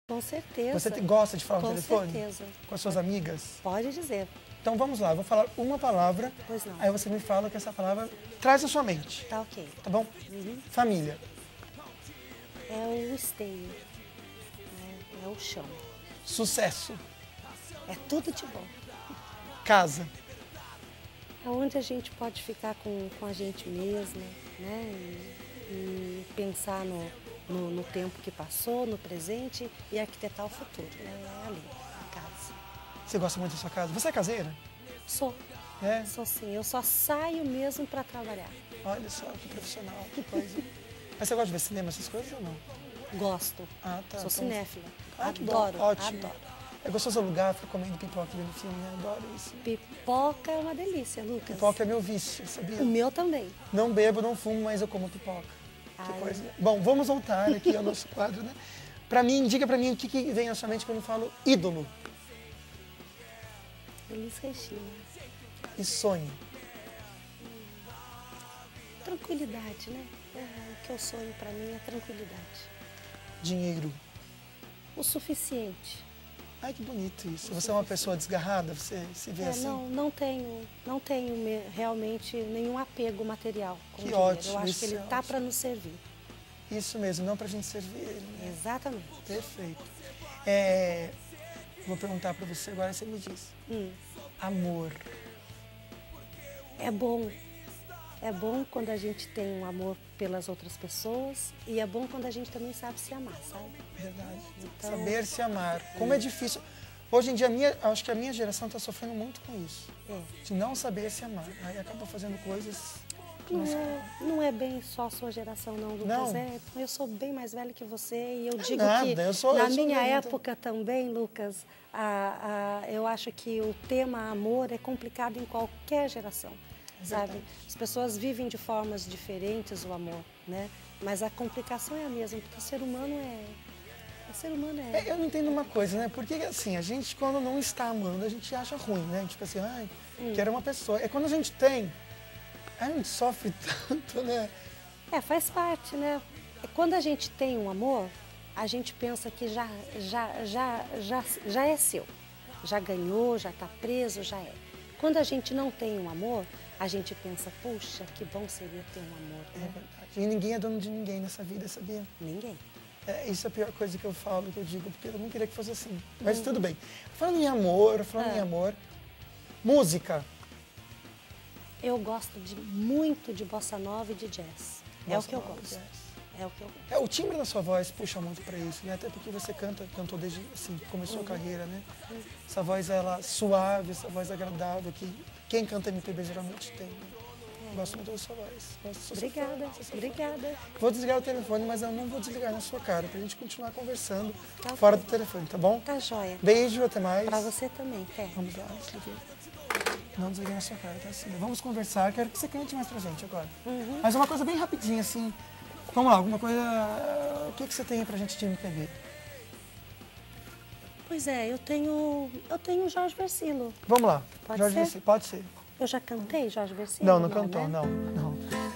Com certeza. Você gosta de falar no Com telefone? certeza. Com as suas amigas? Pode dizer. Então vamos lá, eu vou falar uma palavra, Pois não. aí você me fala o que essa palavra traz na sua mente, Tá ok. tá bom? Família, É o esteio. É o chão. sucesso, É tudo de bom. casa, É onde a gente pode ficar com a gente mesma, né? E pensar no tempo que passou, no presente e arquitetar o futuro. Né? É ali, a casa. você gosta muito da sua casa? Você é caseira? Sou. É? Sou sim. Eu só saio mesmo para trabalhar. Olha só, que profissional, que coisa. Mas você gosta de ver cinema, essas coisas ou não? Gosto. Ah, tá. Sou então- cinéfila. Ah, que bom, Adoro, ótimo. adoro. É gostoso alugar, ficar comendo pipoca vendo filme, né? Adoro isso. Pipoca é uma delícia, Lucas. Pipoca é meu vício, sabia? O meu também. Não bebo, não fumo, mas eu como pipoca. Que Ai. coisa. Bom, vamos voltar aqui ao nosso quadro, né? Pra mim, diga pra mim o que vem na sua mente quando eu falo ídolo Elis Regina. e sonho. Tranquilidade, né? O que eu sonho para mim é tranquilidade. Dinheiro. O suficiente. Ai, que bonito isso. Você é uma pessoa desgarrada? Você se vê assim? Não tenho realmente nenhum apego material com o Que dinheiro. ótimo, Eu acho isso que ele é está ótimo. para nos servir. Isso mesmo, não pra gente servir ele, né? Exatamente. Perfeito. Vou perguntar pra você agora, você me diz. Amor. É bom. É bom quando a gente tem um amor pelas outras pessoas e é bom quando a gente também sabe se amar, sabe? Verdade. Então- Saber se amar. Como é difícil. Hoje em dia, acho que a minha geração está sofrendo muito com isso. É. De não saber se amar. Aí acaba fazendo coisas que não são. Não é bem só a sua geração, não, Lucas. Não? Eu sou bem mais velha que você e eu digo nada, que eu sou na velha, minha então. época também, Lucas, eu acho que o tema amor é complicado em qualquer geração, sabe? As pessoas vivem de formas diferentes o amor, né? Mas a complicação é a mesma, porque o ser humano Eu não entendo uma coisa, né? Porque assim, a gente quando não está amando, a gente acha ruim, né? Tipo assim, ai, quero uma pessoa. É quando a gente tem, a gente sofre tanto, né? faz parte, né? Quando a gente tem um amor, a gente pensa que já é seu. Já ganhou, já está preso, já é. Quando a gente não tem um amor, a gente pensa, puxa, que bom seria ter um amor, É né? verdade. E ninguém é dono de ninguém nessa vida, sabia? Ninguém. Isso é a pior coisa que eu falo, que eu digo, porque eu não queria que fosse assim. Mas tudo bem. Falando em amor, música. Eu gosto muito de bossa nova e de jazz. É o que eu Bossa nova, gosto. jazz. É o que eu gosto. O timbre da sua voz puxa muito para isso, né? Até porque você cantou desde assim, começou a carreira, né? Essa voz ela suave, essa voz agradável que quem canta MPB geralmente tem. Né? Gosto muito da sua voz. Obrigada, obrigada. Vou desligar o telefone, mas eu não vou desligar na sua cara, pra gente continuar conversando Tá fora bom. do telefone, tá bom? Tá joia. Beijo, até mais. Pra você também, Té. Vamos lá, desliguei. Não desliguei na sua cara, tá assim. Vamos conversar, quero que você cante mais pra gente agora. Mas uma coisa bem rapidinha, assim. Vamos lá, alguma coisa. O que você tem aí pra gente de MPB? Pois é, eu tenho Jorge Versilo. Vamos lá. Pode Jorge ser? Versilo, pode ser. Eu já cantei Jorge Versilo? Não cantou, né? não.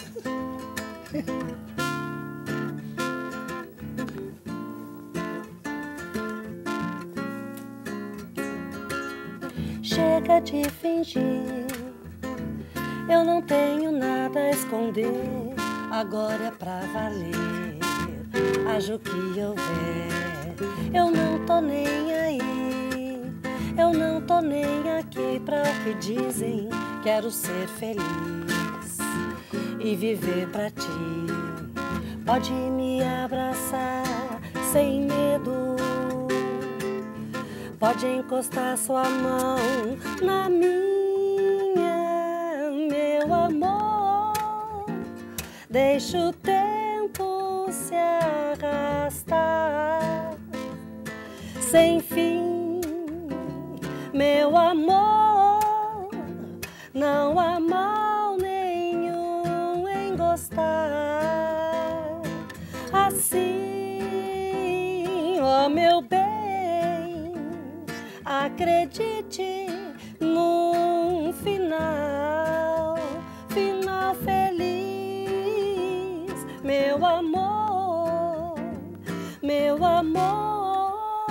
Chega de fingir, eu não tenho nada a esconder. Agora é pra valer, haja o que houver. Eu não tô nem aí, eu não tô nem aqui pra o que dizem. Quero ser feliz e viver pra ti. Pode me abraçar sem medo, pode encostar sua mão na minha, meu amor. Deixa o tempo se arrastar sem fim, meu amor. Não há mal nenhum em gostar assim, ó meu bem. Acredite num final feliz, meu amor, meu amor.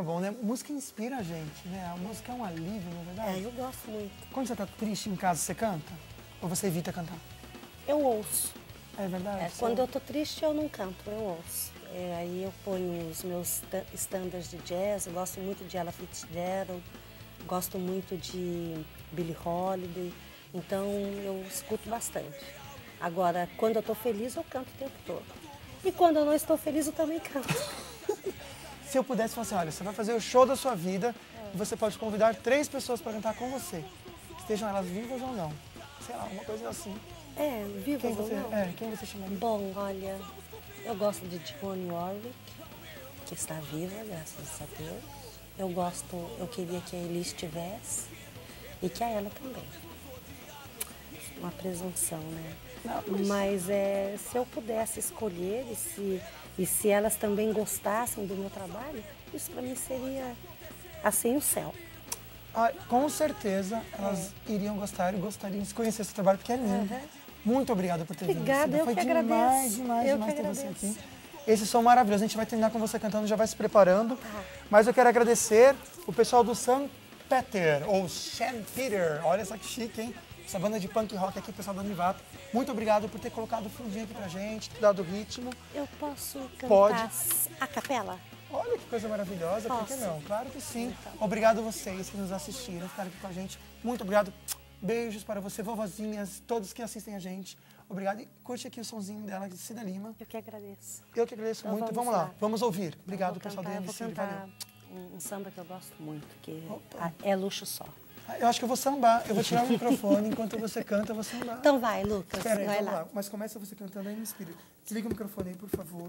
é bom, né? Música inspira a gente, né? A música é um alívio, não é verdade? Eu gosto muito. Quando você tá triste em casa, você canta? Ou você evita cantar? Eu ouço. É verdade? Quando eu tô triste, eu não canto, eu ouço. Aí eu ponho os meus standards de jazz, eu gosto muito de Ella Fitzgerald, gosto muito de Billie Holiday, então eu escuto bastante. Agora, quando eu tô feliz, eu canto o tempo todo. E quando eu não estou feliz, eu também canto. Se eu pudesse falar assim, olha, você vai fazer o show da sua vida e você pode convidar 3 pessoas para cantar com você, estejam elas vivas ou não. Sei lá, uma coisa assim. Vivas ou não? Quem você chamaria? Bom, olha, eu gosto de Dionne Warwick, que está viva, graças a Deus. Eu queria que a Elis estivesse e que a ela também. Uma presunção, né? Não, mas se eu pudesse escolher e se elas também gostassem do meu trabalho, isso para mim seria assim o céu. Com certeza elas iriam gostar e gostariam de conhecer esse trabalho, porque é lindo. Muito obrigada por ter vindo. Obrigada, eu Foi que demais, agradeço. demais ter você aqui. Esse som maravilhoso. A gente vai terminar com você cantando, já vai se preparando. Mas eu quero agradecer o pessoal do St. Peter, ou St. Peter. Olha só que chique, hein? Essa banda de punk rock aqui, o pessoal da Nivato. Muito obrigado por ter colocado o fundinho aqui pra gente, dado o ritmo. Eu posso cantar Pode. a capela? Olha que coisa maravilhosa, por que não? Claro que sim. Obrigado a vocês que nos assistiram, ficaram aqui com a gente. Muito obrigado. Beijos para você, vovozinhas, todos que assistem a gente. Obrigado e curte aqui o sonzinho dela, de Cida Lima. Eu que agradeço. Eu que agradeço Então muito. Vamos lá, vamos ouvir. Obrigado, pessoal da Vou MC. cantar Valeu. um samba que eu gosto muito, que é Luxo Só. Eu acho que eu vou sambar. Eu vou tirar o microfone enquanto você canta, eu vou sambar. Então vai, Lucas. Espera aí, vai vamos lá. lá. Mas começa você cantando aí no espírito. Desliga o microfone aí, por favor.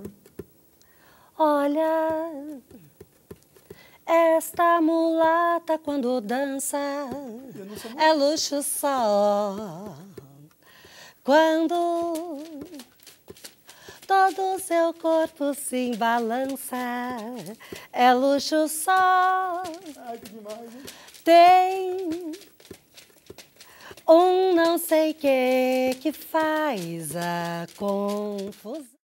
Olha, esta mulata quando dança é luxo só. Quando todo seu corpo se balança é luxo só. Ai, que demais, hein? Tem não sei que faz a confusão.